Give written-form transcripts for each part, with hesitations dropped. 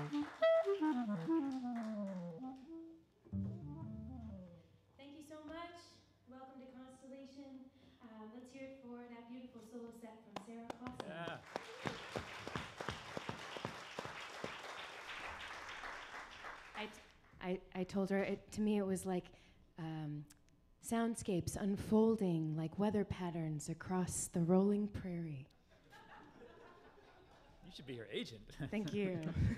Thank you so much. Welcome to Constellation. Let's hear it for that beautiful solo set from Sarah Clausen. Yeah. I told her, to me it was like soundscapes unfolding like weather patterns across the rolling prairie. You should be her agent. Thank you.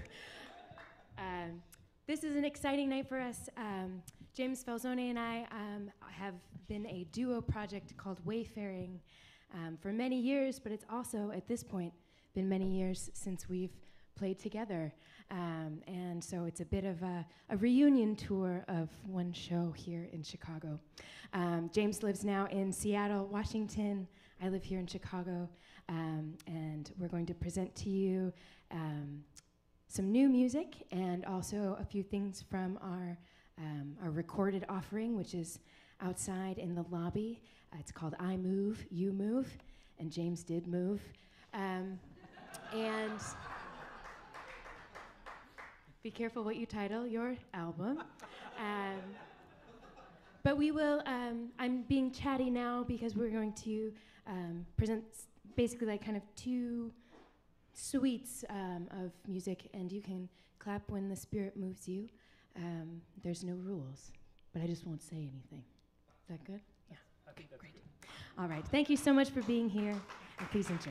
This is an exciting night for us. James Falzone and I have been a duo project called Wayfaring for many years, but it's also, at this point, been many years since we've played together. And so it's a bit of a reunion tour of one show here in Chicago. James lives now in Seattle, Washington. I live here in Chicago. And we're going to present to you some new music and also a few things from our recorded offering, which is outside in the lobby. It's called I Move, You Move, and James did move. And be careful what you title your album. But we will, I'm being chatty now because we're going to present basically like kind of two suites of music, and you can clap when the spirit moves you. There's no rules, but I just won't say anything. Is that good? Yeah. Okay, great. All right. Thank you so much for being here, and please enjoy.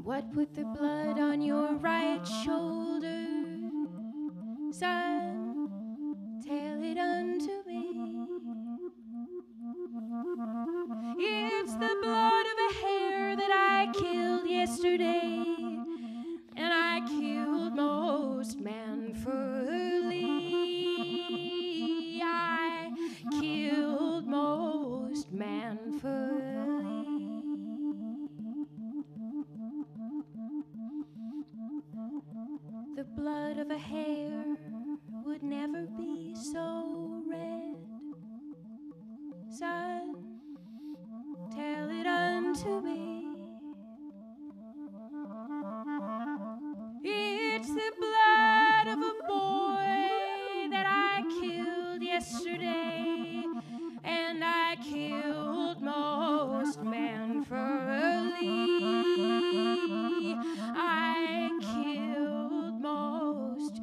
What with the blood on your right shoulder, son, tell it unto me. It's the blood of a hare that I killed yesterday, and I killed most manfully. I killed most manfully. The blood of a hare would never be so red. Son, tell it unto me. It's the blood of a boy that I killed yesterday, and I killed most manfully. I killed most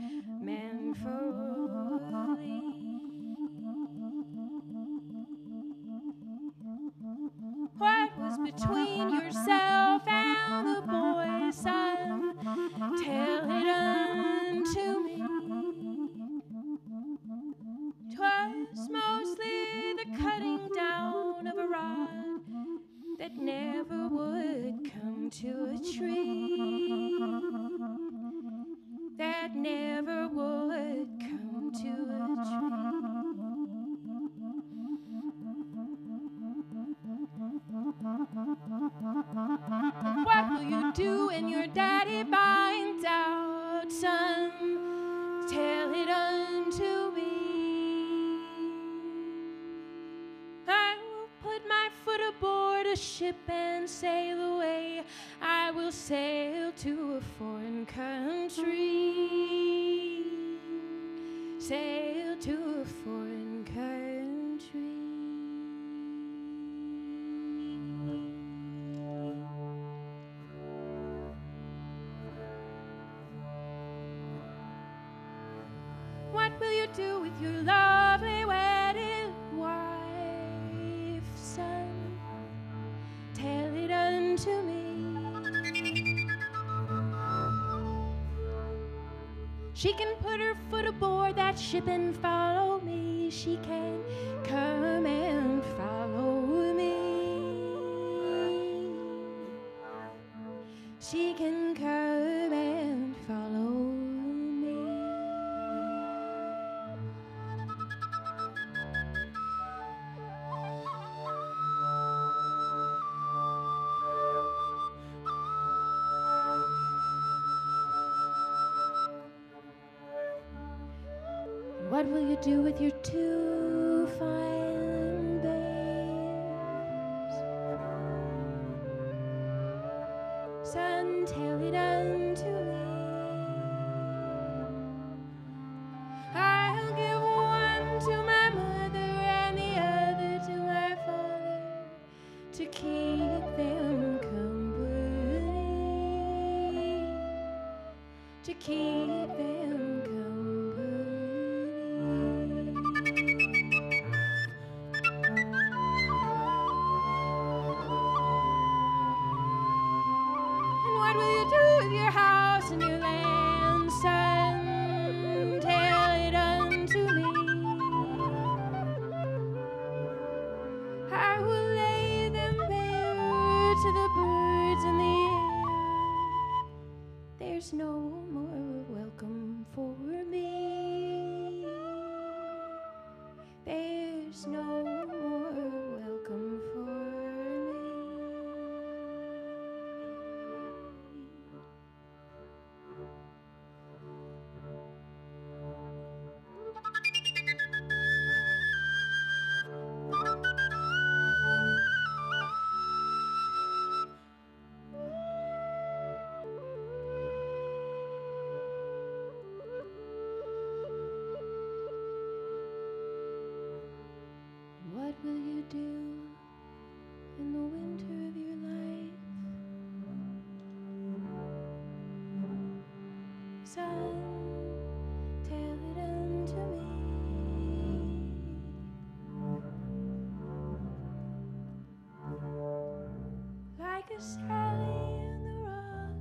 manfully. What was between yourself and the boy, son? Tell it unto me. 'Twas mostly the cutting down of a rod that never would come to a tree, that never would come to a tree. What will you do when your daddy finds out, son? Tell it unto me. I will put my foot aboard a ship and sail away. I will sail to a foreign country. Sail to a foreign country. What will you do with your lovely wedded wife, son? Tell it unto me. She can put her foot aboard that ship and follow me. She can come and follow me. She can come and follow me. What will you do with your two fine babes? Son, tell it unto me. I'll give one to my mother and the other to my father to keep them company, to keep them company. What will you do with your house and your land, son? Tell it unto me. I will lay them bare to the birds in the air. There's no more welcome for me. There's no more welcome for me. What will you do in the winter of your life, son? Tell it unto me. Like a Sally in the rock,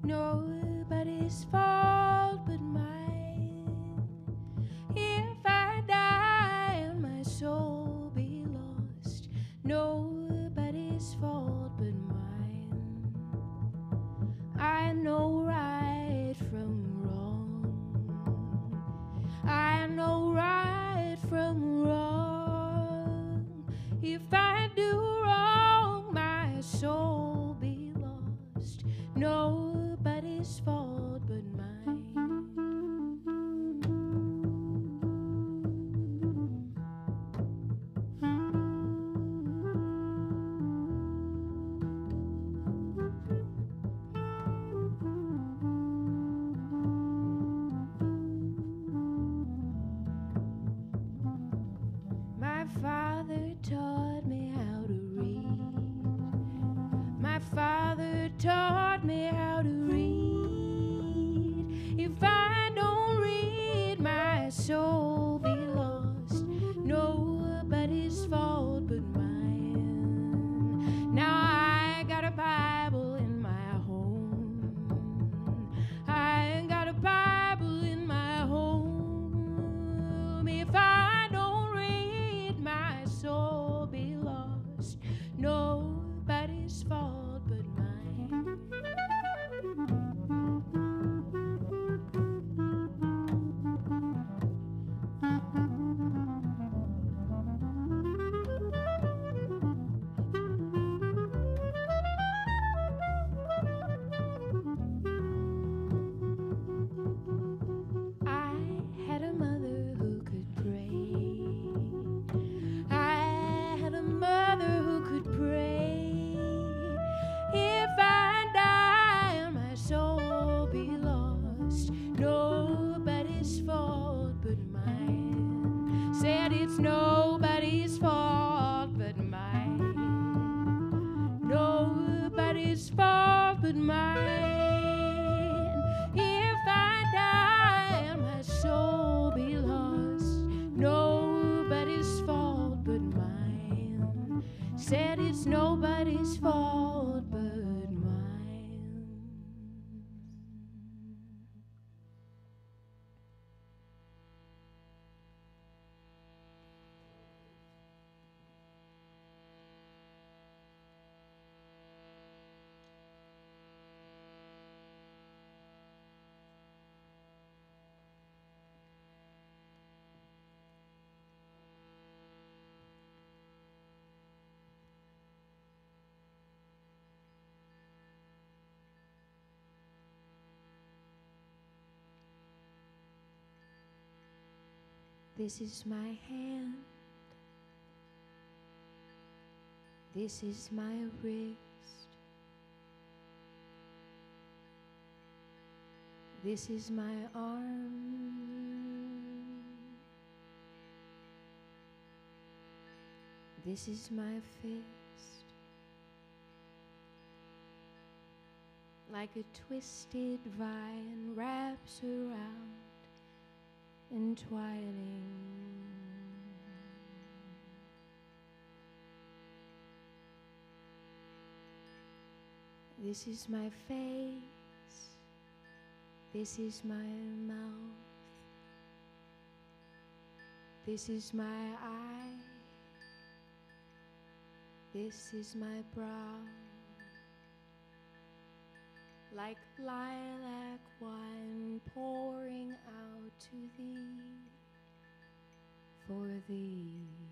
nobody's fault but mine. If I die and my soul be lost, nobody's fault but mine. I know right from wrong. I know right from wrong. If I do wrong, my soul be lost. Nobody's fault but mine. My father taught me how to read. My father taught me how to read. If I don't read, my soul be lost. Nobody's fault but mine. Now I got a Bible in my home. I got a Bible in my home. If I don't read, my soul be lost. Nobody's fault but mine. I had a mother who could pray. I had a mother who could pray. If I die and my soul be lost, nobody's fault but mine. Said it's nobody's fault but mine. Nobody's fault but mine. If I die and my soul be lost, nobody's fault but mine. Said it's nobody's fault but mine. This is my hand. This is my wrist. This is my arm. This is my fist. Like a twisted vine wraps around, entwining. This is my face. This is my mouth. This is my eye. This is my brow. Like lilac wine pouring out to thee, for thee.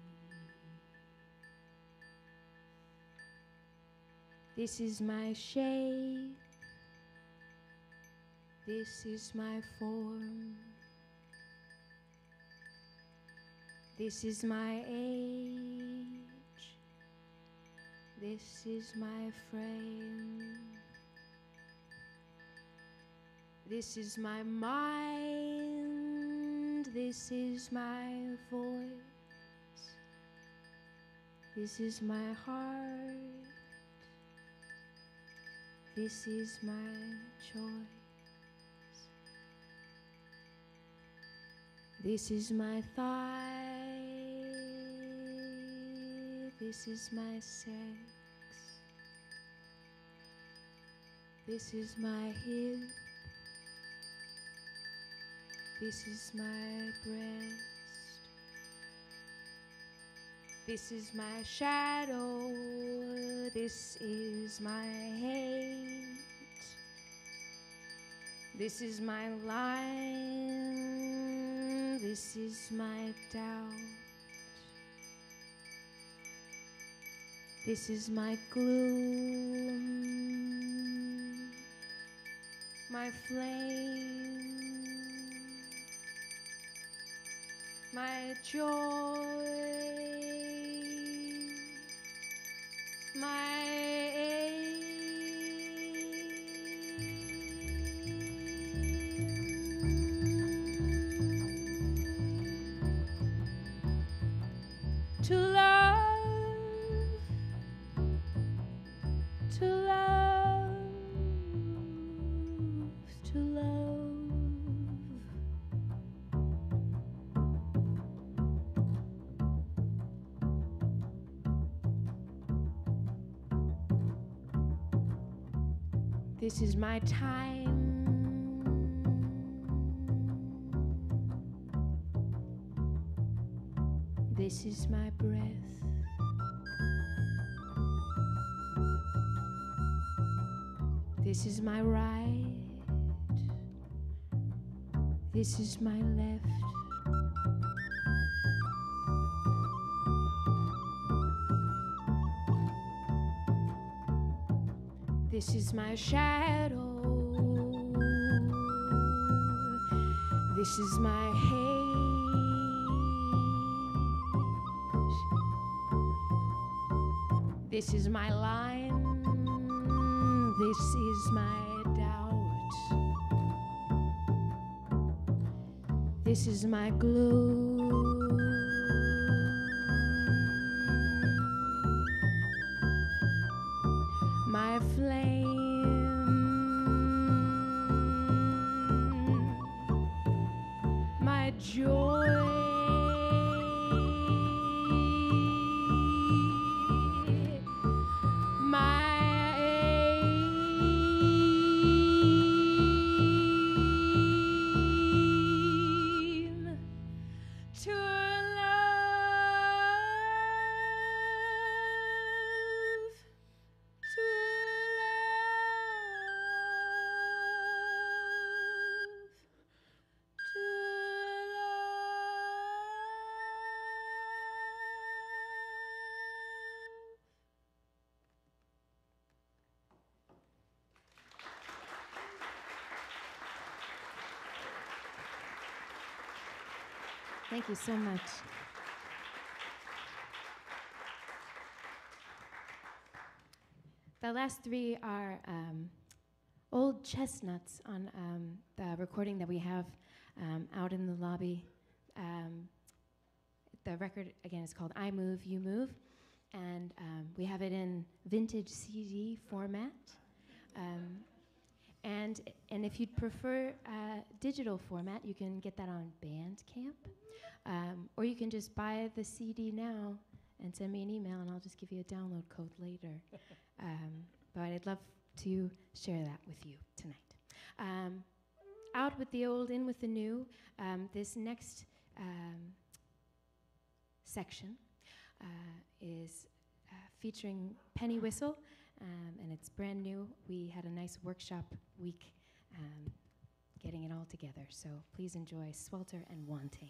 This is my shape. This is my form. This is my age. This is my frame. This is my mind. This is my voice. This is my heart. This is my choice. This is my thigh. This is my sex. This is my hip. This is my breast. This is my shadow. This is my hate. This is my line. This is my doubt. This is my gloom, my flame, my joy, my aim. To love, to love, to love. This is my time. This is my breath. This is my right. This is my left. This is my shadow. This is my hate. This is my line. This is my doubt. This is my glue. My flame. My joy. Thank you so much. The last three are old chestnuts on the recording that we have out in the lobby. The record, again, is called I Move, You Move, and we have it in vintage CD format. And if you'd prefer digital format, you can get that on Bandcamp. Or you can just buy the CD now and send me an email, and I'll just give you a download code later. But I'd love to share that with you tonight. Out with the old, in with the new. This next section is featuring Penny Whistle, and it's brand new. We had a nice workshop week getting it all together. So please enjoy Swelter and Wanting.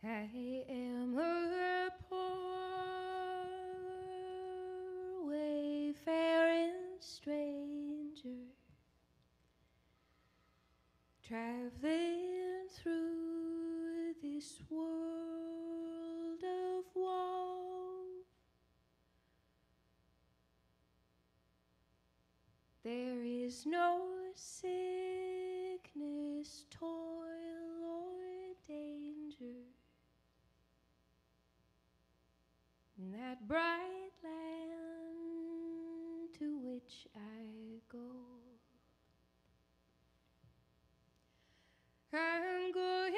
I am a poor wayfaring stranger, traveling through this world of woe. There is no sickness, toil, or danger in that bright land to which I go. I'm going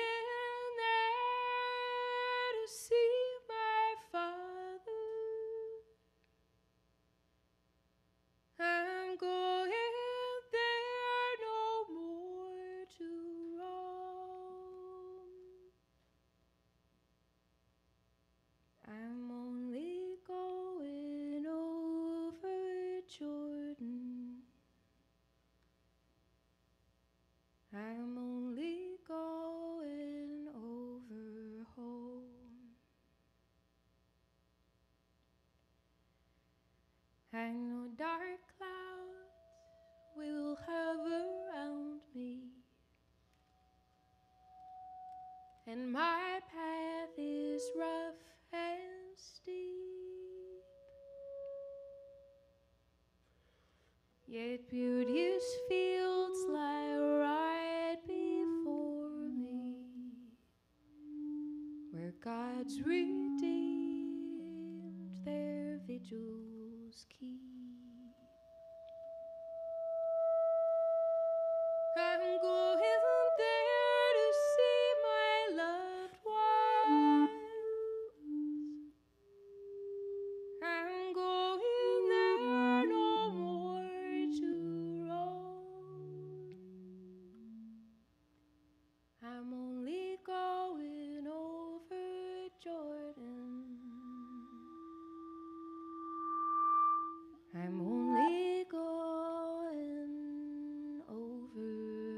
there to see my father. I'm going there no more to roam. I'm only going over Jordan. I'm only going over home. I know dark clouds will hover around me, and my path is rough and steep, yet beauteous fields lie right before me, where God's redeemed their vigils keep. I'm going there to see my loved ones. I'm going there no more to roam. I'm only going over Jordan. I'm only going over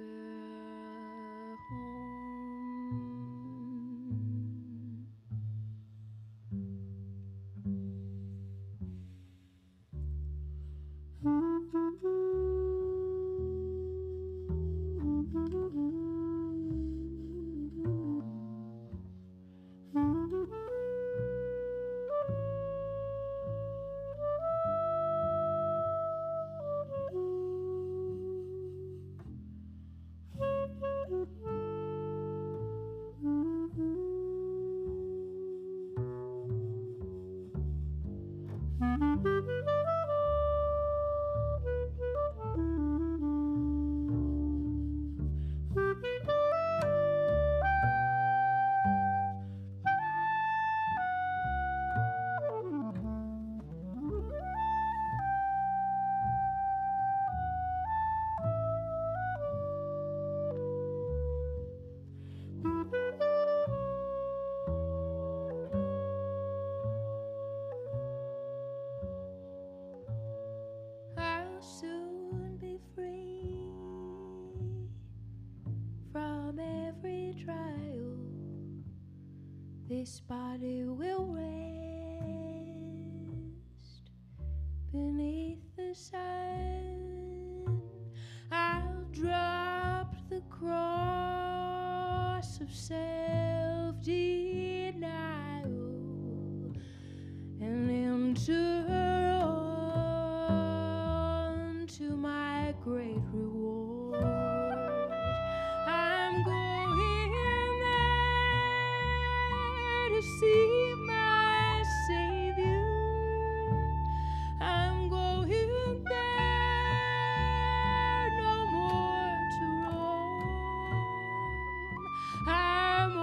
this body will rest beneath the sun. I'll drop the cross of self-denial and enter on to my great reward. I'm going there to see my Savior. I'm going there no more to roam. I'm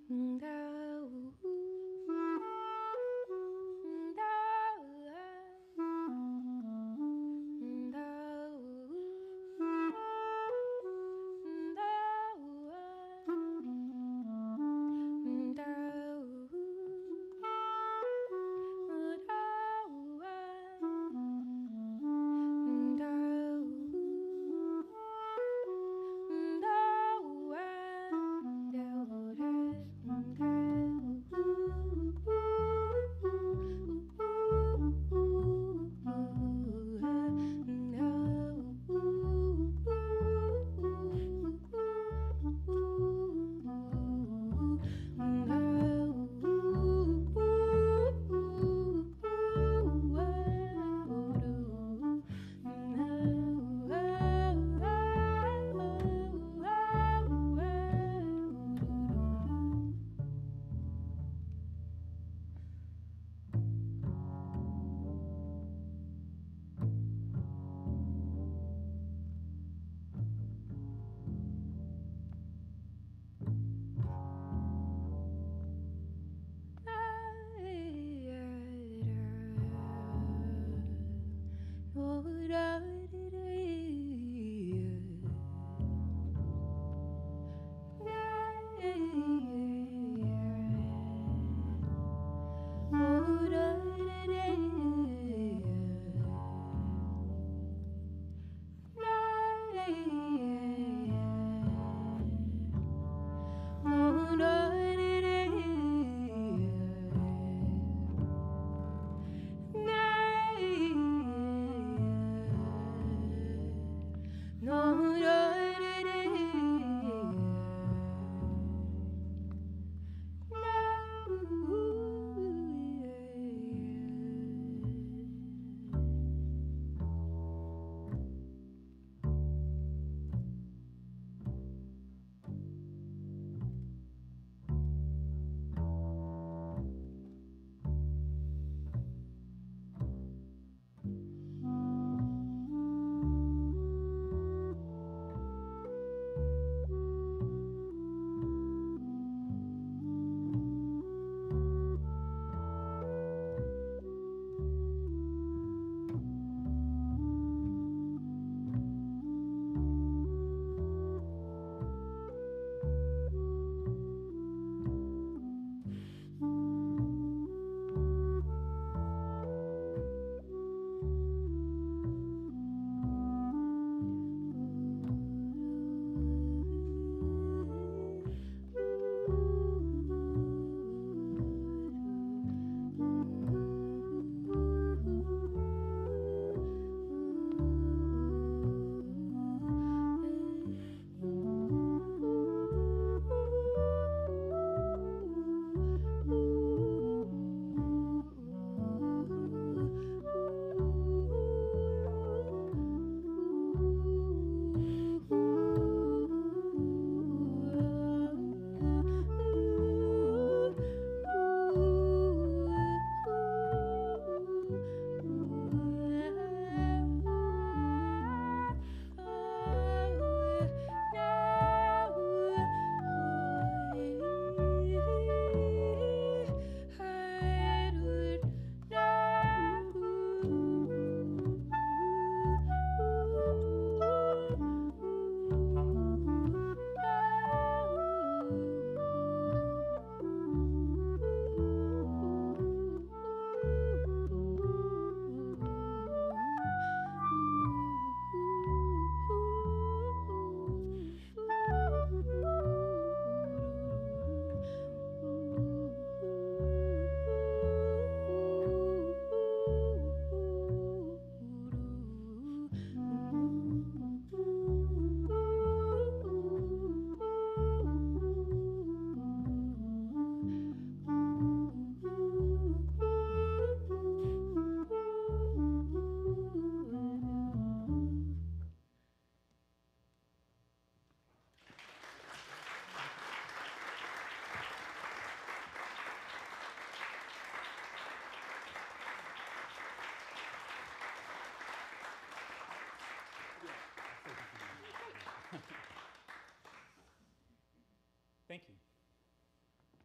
Thank you.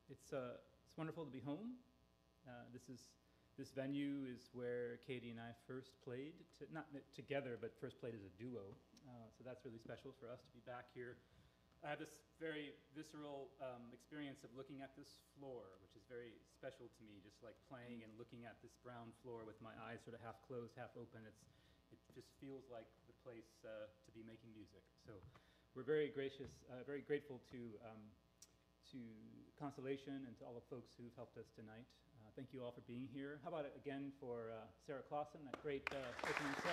It's wonderful to be home. This venue is where Katie and I first played, not together, but first played as a duo. So that's really special for us to be back here. I have this very visceral experience of looking at this floor, which is very special to me, just like playing and looking at this brown floor with my eyes sort of half closed, half open. It just feels like the place to be making music. So we're very gracious, very grateful to Constellation and to all the folks who've helped us tonight. Thank you all for being here. How about it again for Sarah Clausen, that great opening set.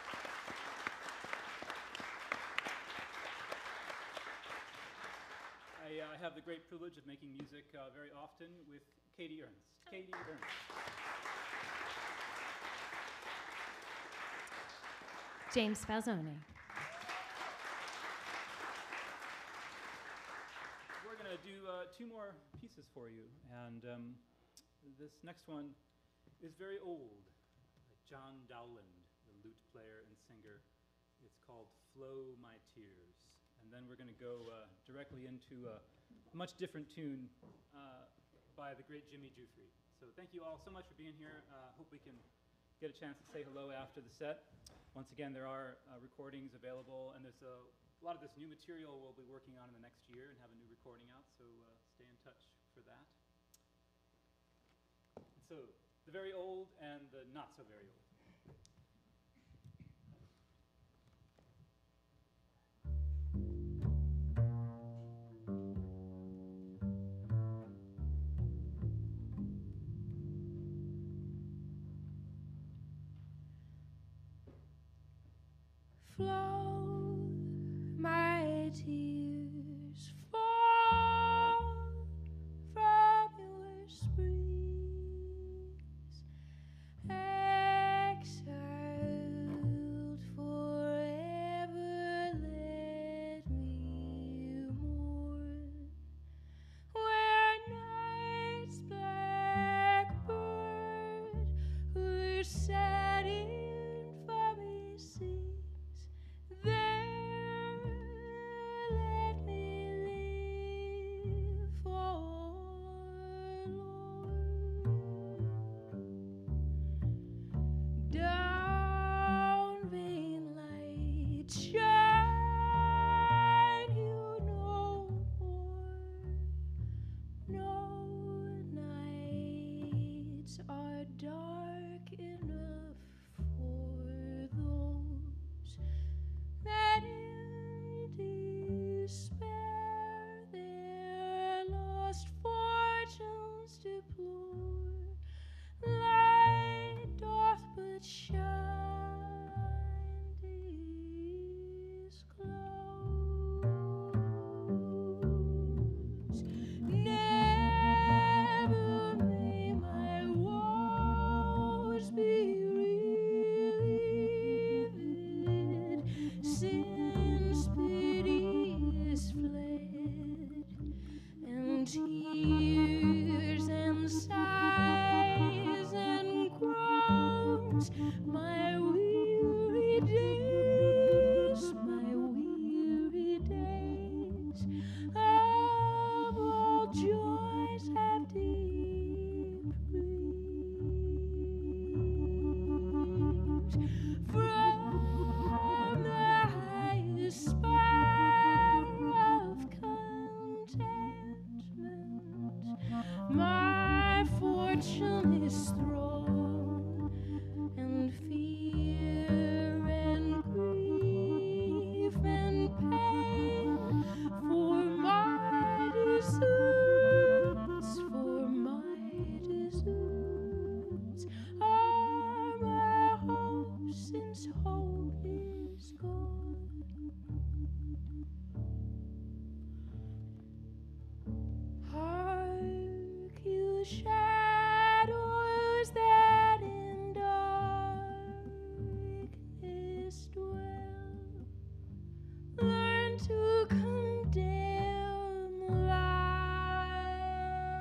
I have the great privilege of making music very often with Katie Ernst. Katie Ernst. James Falzone. We're going to do two more pieces for you, and this next one is very old. John Dowland, the lute player and singer. It's called Flow My Tears. And then we're going to go directly into a much different tune by the great Jimmy Jufrey. So thank you all so much for being here. Hope we can get a chance to say hello after the set. Once again, there are recordings available, and there's a lot of this new material we'll be working on in the next year and have a new recording out, so stay in touch for that. And so, the very old and the not so very old. Flow my tears, fall from your springs, exiled forever, let me mourn, where night's black bird, who sat in foggy sea. There, let me live forlorn. Down, vain light, shine you no more. No nights are dark enough for those that in despair their lost fortunes deplore. Light doth but shine, disclose. Never may my woes be relieved, since pity is fled, and tears and sighs and groans, my weary days of all joys have deep griefs. From the highest spire of contentment, my fortune is thrown, and fear and grief and pain for my deserts, are my hopes, since hope is gone. Hark, you shadows that in darkness dwell, learn to condemn light.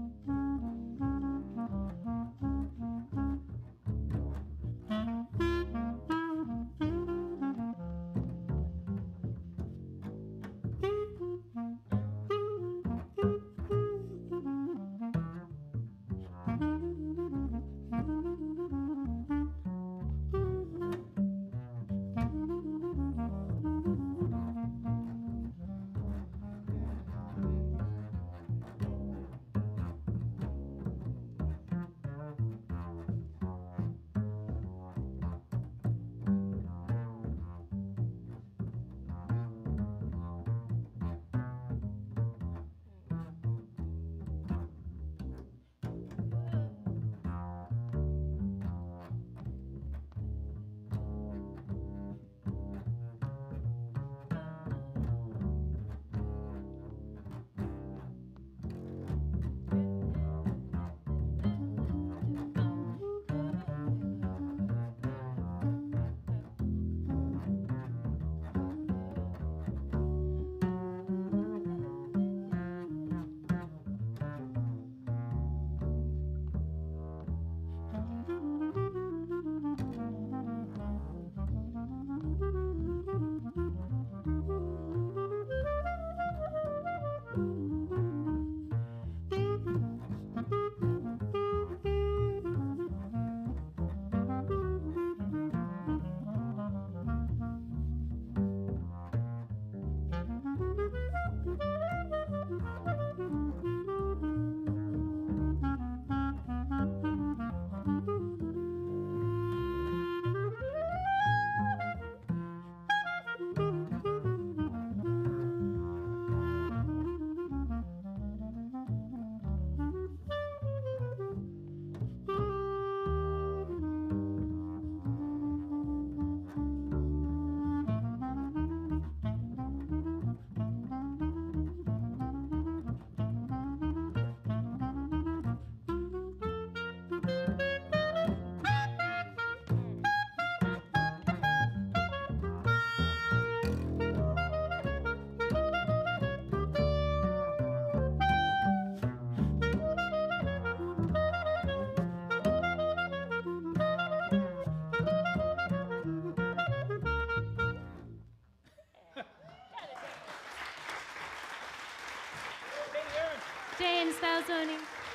James Falzone.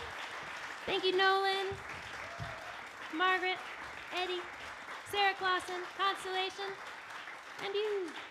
Thank you, Nolan, Margaret, Eddie, Sarah Clausen, Constellation, and you.